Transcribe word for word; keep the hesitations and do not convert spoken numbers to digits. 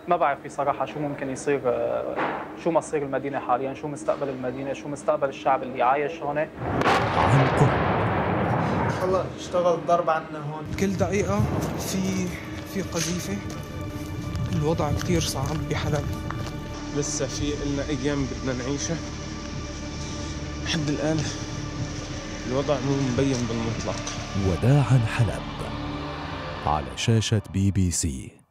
ما بعرف بصراحة شو ممكن يصير، شو مصير المدينة حاليا، شو مستقبل المدينة، شو مستقبل الشعب اللي عايش هون. عن قرب. والله اشتغل ضرب عنا هون كل دقيقة في في قذيفة. الوضع كتير صعب بحلب. لسه في إلنا أيام بدنا نعيشها. لحد الآن الوضع مو مبين بالمطلق. وداعا حلب على شاشة بي بي سي.